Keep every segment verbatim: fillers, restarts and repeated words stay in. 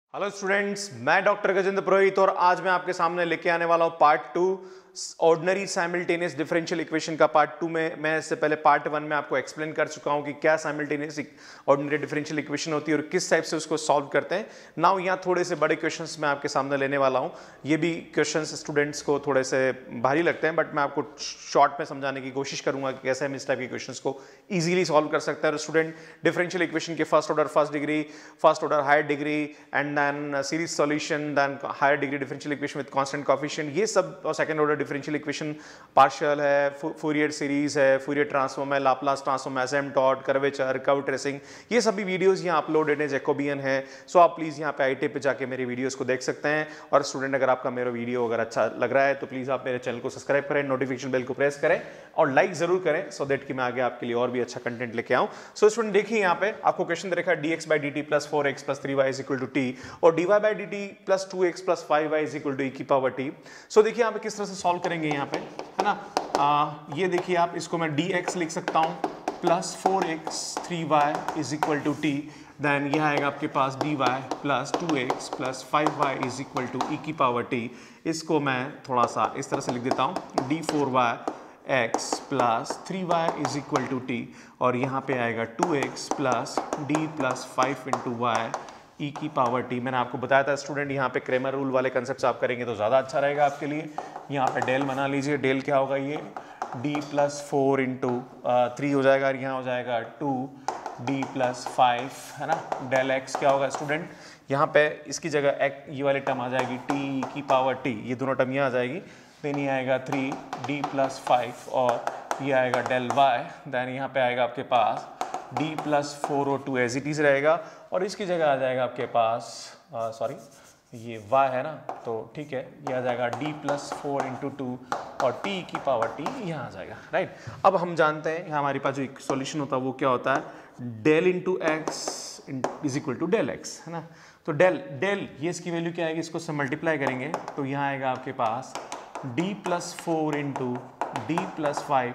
Hello students, मैं doctor Gajendra Purohit और आज मैं आपके सामने लेके आने वाला हूं part two ordinary simultaneous differential equation का पार्ट टू में। मैं इससे पहले पार्ट वन में आपको एक्सप्लेन कर चुका हूं कि क्या साइमल्टेनियस ऑर्डिनरी डिफरेंशियल इक्वेशन होती है और किस टाइप से उसको सॉल्व करते हैं। नाउ यहाँ थोड़े से बड़े क्वेश्चंस मैं आपके सामने लेने वाला हूँ। ये भी क्वेश्चंस स्टूडेंट्स को थोड़े से भारी लगते हैं, बट मैं आपको शॉर्ट में समझाने की कोशिश करूंगा कि कैसे हम इस टाइप के क्वेश्चंस को ईजिली सॉल्व कर सकते हैं। स्टूडेंट डिफरेंशियल इक्वेशन के first order first degree first order higher degree and then series solution, then higher degree differential equation with constant coefficient, ये सब और second order differential equation partial है, Fourier series है, Fourier transform है, Laplace transform, asymptote, curvature, curve tracing, ये सभी videos यहाँ uploaded है, जैकोबियन है। सो आप प्लीज यहाँ पे आई आई टी पे जाके मेरे वीडियोस को देख सकते हैं। और स्टूडेंट अगर आपका मेरा वीडियो अगर अच्छा लग रहा है तो प्लीज आप मेरे चैनल को सब्सक्राइब करें, नोटिफिकेशन बेल को प्रेस करें और लाइक जरूर करें, सो दैट कि मैं आगे आपके लिए और भी अच्छा कंटेंट लेके आऊं। सो स्टूडेंट देखिए यहाँ पे आपको क्वेश्चन दे रखा है d x by d t plus four x plus three y is equal to t और d y by d t plus two x plus five y is equal to ई की power T. सो देखिए यहाँ पे किस तरह से solve करेंगे यहाँ पे, है ना। आ, ये देखिए आप इसको मैं डी एक्स लिख सकता हूँ plus four x three y is equal to T, then यह आएगा आपके पास d y plus two x plus five y is equal to ई की पावर टी। इसको मैं थोड़ा सा इस तरह से लिख देता हूँ d four y x plus three y is equal to t और यहाँ पे आएगा two x plus d plus five into y e की पावर टी। मैंने आपको बताया था स्टूडेंट यहाँ पे क्रेमर रूल वाले कंसेप्ट आप करेंगे तो ज़्यादा अच्छा रहेगा आपके लिए। यहाँ पे डेल बना लीजिए, डेल क्या होगा, ये d plus four into three हो जाएगा और यहाँ हो जाएगा टू डी प्लस फाइव, है ना। डेल एक्स क्या होगा स्टूडेंट, यहाँ पे इसकी जगह एक ये वाली टर्म आ जाएगी टी की पावर टी, ये दोनों टर्म यहाँ आ जाएगी। देन ये आएगा थ्री डी प्लस फाइव और ये आएगा डेल वाई, देन यहाँ पे आएगा आपके पास डी प्लस फोर और टू एज इट इज रहेगा और इसकी जगह आ जाएगा आपके पास सॉरी ये y है ना, तो ठीक है, ये आ जाएगा d plus four into two और t की पावर t यहाँ आ जाएगा, राइट। अब हम जानते हैं यहाँ हमारे पास जो एक सॉल्यूशन होता है वो क्या होता है, del into x is equal to del x, है ना। तो डेल डेल ये इसकी वैल्यू क्या आएगी, इसको से मल्टीप्लाई करेंगे तो यहाँ आएगा आपके पास d plus four into d plus five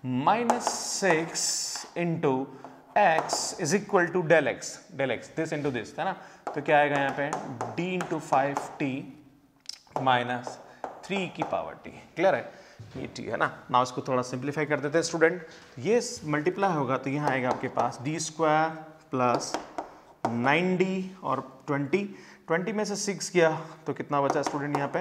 minus six into x is equal to del x, del x this into this, है ना। तो क्या आएगा यहाँ पे d into five t minus three की पावर t, क्लियर है, ये t है ना। ना उसको थोड़ा सिंप्लीफाई कर देते हैं स्टूडेंट, ये मल्टीप्लाई होगा तो यहाँ आएगा आपके पास D square plus nine d और ट्वेंटी, ट्वेंटी में से सिक्स गया तो कितना बचा स्टूडेंट यहाँ पे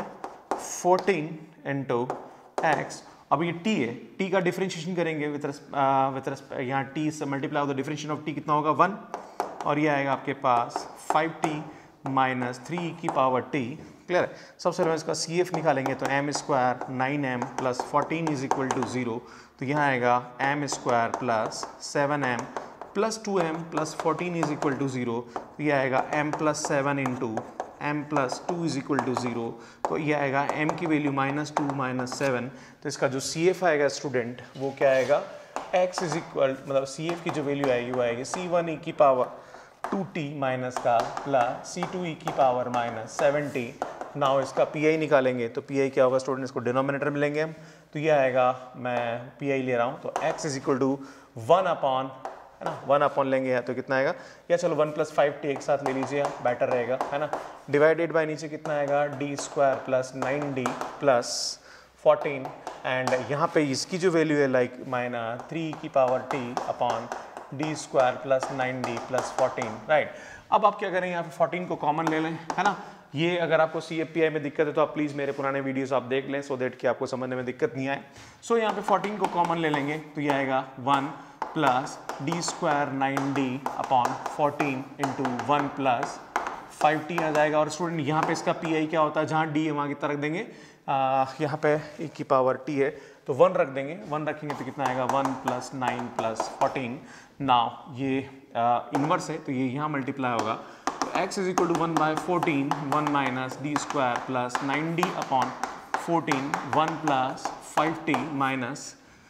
फोर्टीन इंटू एक्स। अब ये t है, t का डिफरेंशिएशन करेंगे विद विद यहाँ t से मल्टीप्लाई हो तो डिफरेंशिएशन ऑफ t कितना होगा वन और ये आएगा आपके पास फाइव टी माइनस थ्री की पावर t, क्लियर है। सबसे पहले इसका सी एफ निकालेंगे तो M square nine m plus fourteen is equal to zero, तो यहाँ आएगा M square plus seven m plus two m plus fourteen is equal to zero, तो ये आएगा m plus seven into m plus two is equal to zero, तो ये आएगा m की value minus to minus seven, तो इसका जो सी एफ आएगा स्टूडेंट वो क्या आएगा x इज इक्वल मतलब सी एफ की जो वैल्यू आएगी वो आएगी सी वन ई की पावर टू टी माइनस का प्लस सी टू ई की पावर माइनस सेवेंटी। नाउ इसका पी आई निकालेंगे तो पी आई क्या होगा स्टूडेंट, इसको डिनोमिनेटर में लेंगे हम तो ये आएगा, मैं पी आई ले रहा हूँ तो x is equal to one upon, है ना, वन अपॉन लेंगे तो कितना आएगा, या चलो वन प्लस फाइव टी एक साथ ले लीजिए, बेटर रहेगा, है ना। डिवाइडेड बाय नीचे कितना आएगा D square plus nine d plus fourteen and यहाँ पे इसकी जो वैल्यू है लाइक माइनस थ्री की power t upon D square plus nine d plus fourteen, right. अब आप क्या करें, यहाँ पे फोर्टीन को कॉमन ले लें, है ना। ये अगर आपको सी एफ पी आई में दिक्कत है तो आप प्लीज़ मेरे पुराने वीडियोस आप देख लें सो दैट कि आपको समझने में दिक्कत नहीं आए। सो so, यहाँ पे फोर्टीन को कॉमन ले लेंगे तो ये आएगा one plus D square nine D upon fourteen into one plus five t आ जाएगा। और स्टूडेंट यहाँ पे इसका पी आई क्या होता है, जहाँ डी है वहाँ की तरह रख देंगे, यहाँ पे e की पावर टी है तो वन रख देंगे, वन रखेंगे तो कितना आएगा one plus nine plus fourteen. Now ये इनवर्स है तो ये यहाँ मल्टीप्लाई होगा तो x is equal to one by fourteen, one minus D square plus nine D upon fourteen, one plus five t minus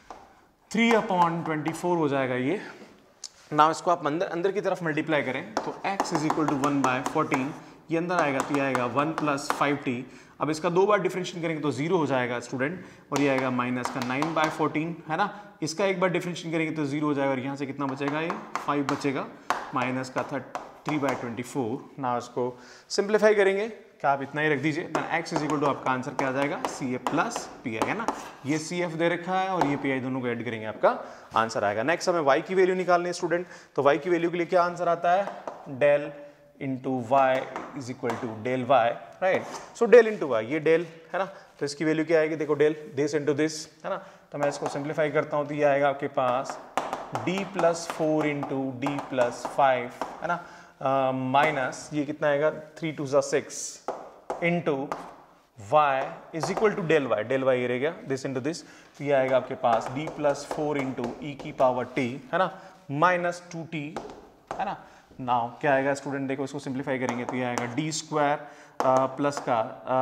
three upon twenty four हो जाएगा ये। नाउ इसको आप अंदर अंदर की तरफ मल्टीप्लाई करें तो x is equal to one by fourteen, ये अंदर आएगा तो ये आएगा वन प्लस फाइव टी। अब इसका दो बार डिफरेंशिएट करेंगे तो जीरो हो जाएगा स्टूडेंट और ये आएगा माइनस का नाइन बाय फोर्टीन, है ना। इसका एक बार डिफरेंशिएट करेंगे तो जीरो हो जाएगा और यहाँ से कितना बचेगा, ये फाइव बचेगा, माइनस का third three by twenty four. ना इसको सिंप्लीफाई करेंगे, क्या आप इतना ही रख दीजिए, then x is equal to आपका आंसर क्या आ जाएगा, सी ए प्लस पी आई है ना। ये सी एफ दे रखा है और ये पी आई दोनों को ऐड करेंगे, आपका आंसर आएगा। नेक्स्ट हमें y की वैल्यू निकालनी है स्टूडेंट, तो y की वैल्यू के लिए क्या आंसर आता है, del into Y is equal to del y, right. So del into y, ये डेल है ना, तो इसकी वैल्यू क्या आएगी, देखो डेल दिस इंटू दिस है ना, तो मैं इसको सिंप्लीफाई करता हूँ तो ये आएगा आपके पास d plus four into d plus five है ना, माइनस uh, ये कितना आएगा, थ्री टू ज़ा six into Y is equal to del y, del y रह गया दिस इंटू दिस, तो ये आएगा आपके पास d plus four into e की पावर t है ना, माइनस टू टी है ना। नाउ क्या आएगा स्टूडेंट, देखो इसको सिंप्लीफाई करेंगे तो ये आएगा डी स्क्वायर प्लस का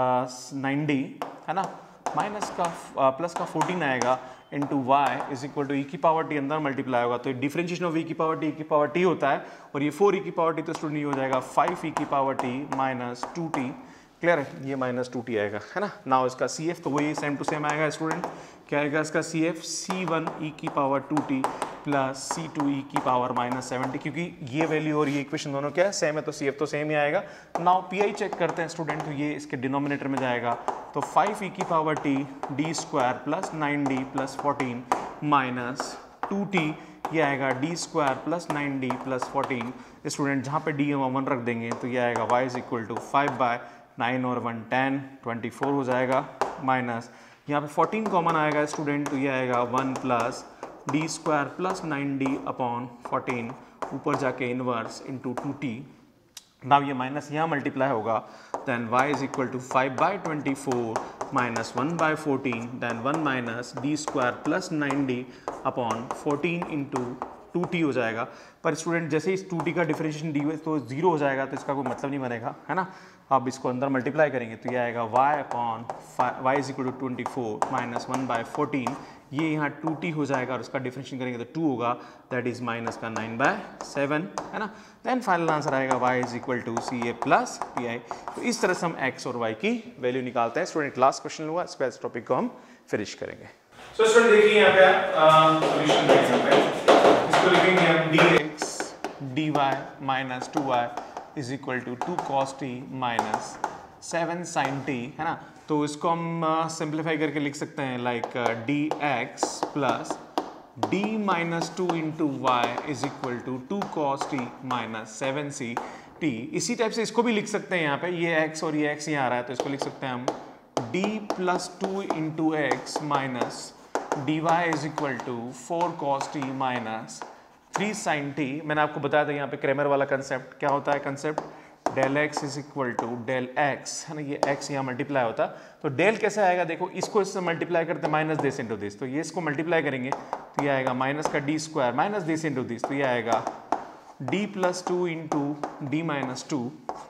नाइन डी है ना, माइनस का प्लस का फोर्टीन आएगा into Y is equal to ई की पावर टी, अंदर मल्टीप्लाई होगा तो डिफरेंशिएशन ऑफ ई की पावर टी, ई की पावर टी होता है, और ये फोर ई की पावर टी तो स्टूडेंट ये हो जाएगा फाइव ई की power t minus two t, clear है, ये माइनस टू टी आएगा है ना। नाउ इसका सी एफ तो वही सेम टू सेम आएगा स्टूडेंट, क्या आएगा इसका सी एफ, सी वन ई की power two T plus C two ई की पावर माइनस सेवेंटी, क्योंकि ये वैल्यू और ये इक्वेशन दोनों क्या है, सेम है, तो सी एफ तो सेम ही आएगा। नाउ पी आई चेक करते हैं स्टूडेंट, तो ये इसके डिनोमिनेटर में जाएगा तो फाइव ई की power t d square plus nine d plus fourteen minus two t, ये आएगा D square plus nine d plus fourteen, student जहाँ पे डी हम वन रख देंगे तो ये आएगा y is equal to five by nine और वन टेन, ट्वेंटी फोर हो जाएगा, माइनस यहाँ पे फोर्टीन कॉमन आएगा स्टूडेंट, तो ये आएगा one plus D square plus nine D upon fourteen, ऊपर जाके inverse into two T. Now ये माइनस यहाँ मल्टीप्लाई होगा, then y is equal to five by twenty four minus one by fourteen, then one minus D square plus nine D upon fourteen into two T हो जाएगा। पर student जैसे इस two T का differentiation D हुए तो zero हो जाएगा, तो इसका कोई मतलब नहीं बनेगा है ना। अब इसको अंदर मल्टीप्लाई करेंगे तो ये आएगा y upon Y is equal to twenty four minus one by fourteen, ये यहाँ टू टी हो जाएगा और उसका डिफरेंशिएशन करेंगे तो टू होगा, दैट इज माइनस का नाइन बाय सेवन है ना। देन फाइनल आंसर आएगा y is equal to C A plus P I. तो इस तरह से हम x और y की वैल्यू निकालते हैं। स्टूडेंट लास्ट क्वेश्चन लूंगा, इसके बाद इस टॉपिक को हम फिनिश करेंगे। सो स्टूडेंट देखिए यहाँ पे सॉल्यूशन देख सकते हैं, इसको लिखेंगे हम dx dy minus two Y is equal to two cos T minus seven sine T है ना। तो इसको हम सिंप्लीफाई uh, करके लिख सकते हैं like D X plus D minus two into Y is equal to two cos T minus seven C T. इसी टाइप से इसको भी लिख सकते हैं, यहाँ पे ये x और ये x यहाँ आ रहा है तो इसको लिख सकते हैं हम d plus two into X minus D Y is equal to four cos T minus three sine T. मैंने आपको बताया था यहाँ पे क्रेमर वाला कंसेप्ट, क्या होता है concept, del X is equal to del x है ना, ये एक्स यहाँ मल्टीप्लाई होता तो डेल कैसे आएगा, देखो इसको इससे मल्टीप्लाई करते माइनस दिस इंटू दिस, तो ये इसको मल्टीप्लाई करेंगे तो ये आएगा माइनस का D square minus this into this, तो ये आएगा D plus two into D minus two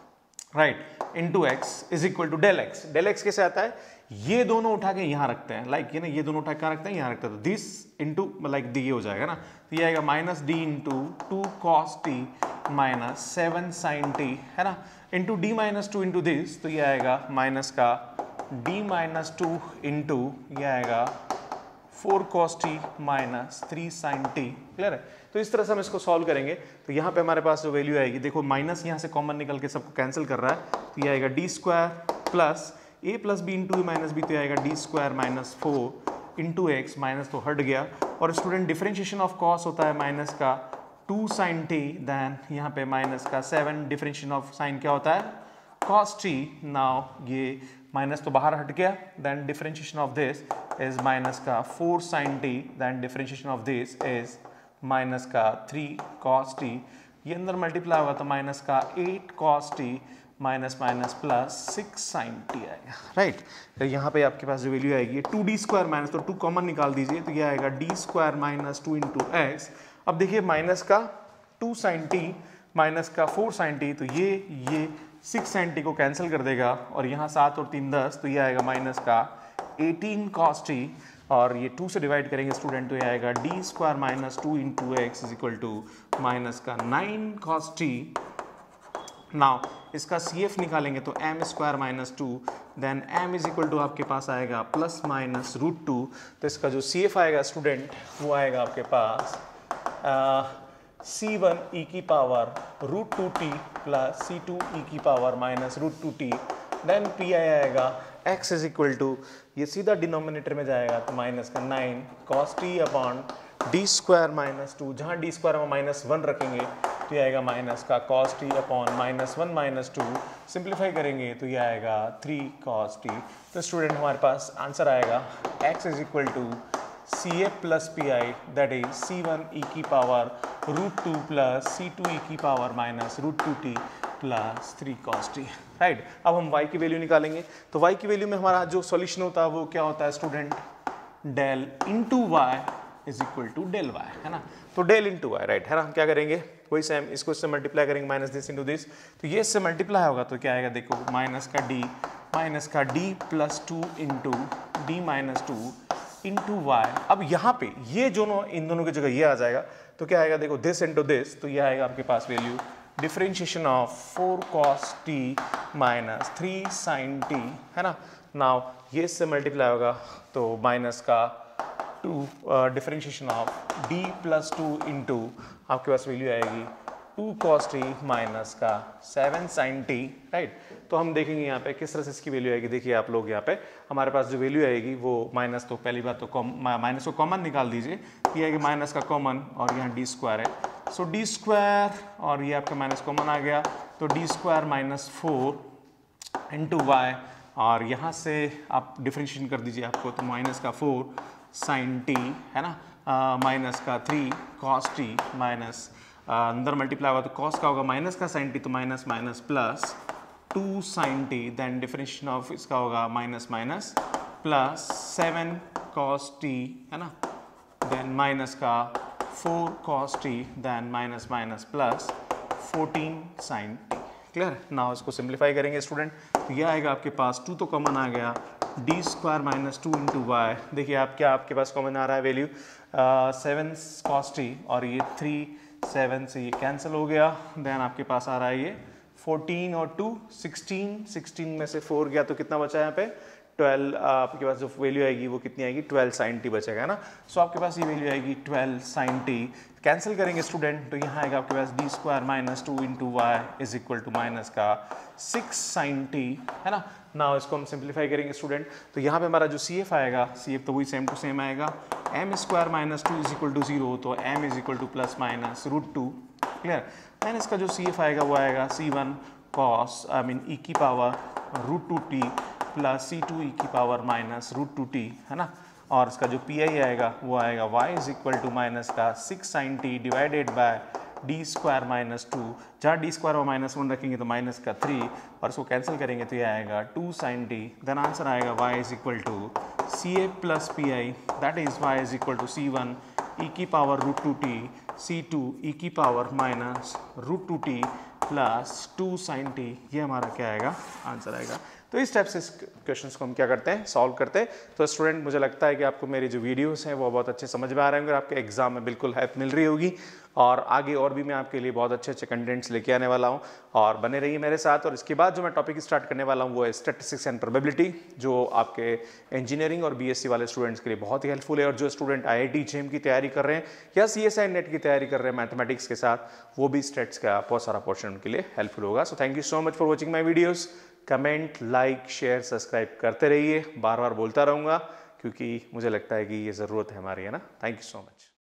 right into x is equal to del x. Del X कैसे आता है, ये दोनों उठा के यहाँ रखते हैं, लाइक ये ना ये दोनों उठा के रखते हैं यहाँ रखते हैं, तो दिस इंटू लाइक दी ये हो जाएगा ना, तो ये आएगा minus D into two cos T minus seven sine T है ना, into D minus two into this, तो ये आएगा माइनस का डी माइनस टू इंटू ये आएगा four cos T minus three sine T, clear है। तो इस तरह से हम इसको सॉल्व करेंगे तो यहाँ पे हमारे पास जो वैल्यू आएगी, देखो माइनस यहाँ से कॉमन निकल के सबको कैंसिल कर रहा है, तो ये आएगा D square plus A plus B into minus B, तो आएगा D square minus four into X, minus तो हट गया, और स्टूडेंट डिफरेंशिएशन ऑफ कॉस होता है माइनस का टू साइन टी, देन यहाँ पे माइनस का सेवन, डिफरेंशिएशन ऑफ साइन क्या होता है कॉस टी। नाउ ये माइनस तो बाहर हट गया, then differentiation of this is minus का four sine T, then differentiation of this is minus का थ्री कॉस टी, ये अंदर मल्टीप्लाई होगा तो माइनस का eight cos T minus minus plus six sine T आएगा, राइट। तो यहाँ पे आपके पास जो वैल्यू आएगी टू डी स्क्वायर माइनस, तो टू कॉमन निकाल दीजिए तो ये आएगा D square minus two into X. अब देखिए माइनस का टू साइन टी माइनस का फोर साइन टी, तो ये ये सिक्स साइन टी को कैंसिल कर देगा, और यहाँ सात और तीन दस, तो ये आएगा माइनस का एटीन कॉस टी, और ये टू से डिवाइड करेंगे स्टूडेंट तो ये आएगा D square minus two into x is equal to minus का नाइन कॉस टी। नाउ इसका सी एफ निकालेंगे तो M square minus two, then M is equal to आपके पास आएगा प्लस माइनस रूट टू, तो इसका जो सी एफ आएगा स्टूडेंट वो आएगा आपके पास सी वन ई की power root two T plus C two ई की power minus root two T, then P I आएगा x इज इक्वल टू, ये सीधा डिनोमिनेटर में जाएगा तो माइनस का nine cos T upon D square minus two, जहाँ डी स्क्वायर में माइनस वन रखेंगे तो ये आएगा माइनस का cos T upon minus one minus two, simplify करेंगे तो ये आएगा थ्री कॉस टी। तो स्टूडेंट हमारे पास आंसर आएगा x is equal to C A plus P I, that is C one ई की power root two plus C two ई की power minus root two T plus three cos T, right. अब हम y की value निकालेंगे, तो y की value में हमारा जो सॉल्यूशन होता है वो क्या होता है student, del into Y is equal to del Y, है ना। तो डेल इंटू वाई, राइट, है ना। हम क्या करेंगे, वही सेम, इसको इससे मल्टीप्लाई करेंगे, माइनस दिस इंटू दिस, तो ये इससे मल्टीप्लाई होगा तो क्या आएगा, देखो माइनस का डी माइनस का D plus two into D minus two into Y. अब यहाँ पे ये दोनों, इन दोनों की जगह ये आ जाएगा तो क्या आएगा, देखो दिस इंटू दिस, तो ये आएगा आपके पास value differentiation of four cos T minus three sine T, है ना। नाउ ये इससे मल्टीप्लाई होगा तो माइनस का two differentiation of D plus two into आपके पास वैल्यू आएगी टू कॉस टी माइनस का सेवन साइन टी, राइट। तो हम देखेंगे यहाँ पे किस तरह से इसकी वैल्यू आएगी। देखिए आप लोग यहाँ पे हमारे पास जो वैल्यू आएगी वो माइनस, तो पहली बात तो माइनस को कॉमन निकाल दीजिए, ये आएगी माइनस का कॉमन और यहाँ डी स्क्वायर है, सो डी स्क्वायर और ये आपका माइनस कॉमन आ गया तो D square minus four into Y, और यहाँ से आप डिफरेंशिएशन कर दीजिए आपको तो माइनस का फोर साइन टी, है ना, माइनस का थ्री कॉस टी माइनस अंदर मल्टीप्लाई होगा तो कॉस का होगा माइनस का साइन टी, तो minus minus plus two sine T, then differentiation of इसका होगा minus minus plus seven cos T, है ना, देन माइनस का four cos T, then minus minus plus fourteen sine T, clear. Now इसको simplify करेंगे student तो ये आएगा आपके पास, टू तो कॉमन आ गया, D square minus two into Y, देखिए आप क्या आपके पास कॉमन आ रहा है वैल्यू सेवन कॉस टी, और ये थ्री सेवन से ये कैंसिल हो गया, देन आपके पास आ रहा है ये फोर्टीन और टू सिक्सटीन, सिक्सटीन में से फोर गया तो कितना बचा है यहाँ पे ट्वेल्व, आपके पास जो वैल्यू आएगी वो कितनी आएगी ट्वेल्व साइन टी बचेगा, है ना। सो आपके पास ये वैल्यू आएगी ट्वेल्व साइन टी, कैंसिल करेंगे स्टूडेंट तो यहाँ आएगा आपके पास D square minus two into Y is equal to minus का सिक्स साइन टी, है ना। नाउ इसको हम सिंप्लीफाई करेंगे स्टूडेंट तो यहाँ पे हमारा जो सी एफ आएगा, सी एफ तो वही सेम टू सेम आएगा, M square minus two is equal to zero, तो M is equal to plus minus root two, clear. Then इसका जो सी एफ आएगा वो आएगा C one cos I mean E की power root two T plus C two ई की power minus root two T, है ना। और इसका जो पी आई आएगा वो आएगा y is equal to minus का six sine T divided by D square minus two, जहाँ डी स्क्वायर और माइनस वन रखेंगे तो माइनस का थ्री, और इसको कैंसिल करेंगे तो ये आएगा two sine T, then answer आएगा y is equal to C A plus P I, that is y is equal to C one ई की power root two T C two ई की power minus root two T plus two sine T, ये हमारा क्या आएगा answer आएगा। तो इस type से इस क्वेश्चंस को हम क्या करते हैं सॉल्व करते हैं। तो स्टूडेंट मुझे लगता है कि आपको मेरी जो वीडियोस हैं वो बहुत अच्छे समझ में आ रहे होंगे और आपके एग्जाम में बिल्कुल हेल्प मिल रही होगी, और आगे और भी मैं आपके लिए बहुत अच्छे अच्छे कंटेंट्स लेके आने वाला हूं, और बने रहिए मेरे साथ। और इसके बाद जो मैं टॉपिक स्टार्ट करने वाला हूं वो है स्टैटिस्टिक्स एंड प्रोबेबिलिटी, जो आपके इंजीनियरिंग और बीएससी वाले स्टूडेंट्स के लिए बहुत ही हेल्पफुल है, और जो student I I T JAM की तैयारी कर रहे हैं या सी एस आई नेट की तैयारी कर रहे हैं मैथमेटिक्स के साथ, वो भी स्टेट्स का बहुत सारा पोर्शन उनके लिए हेल्पफुल होगा। So thank you so much for watching my videos. Comment, like, share, subscribe करते रहिए, बार बार बोलता रहूँगा क्योंकि मुझे लगता है कि ये ज़रूरत है हमारी, है ना। Thank you so much.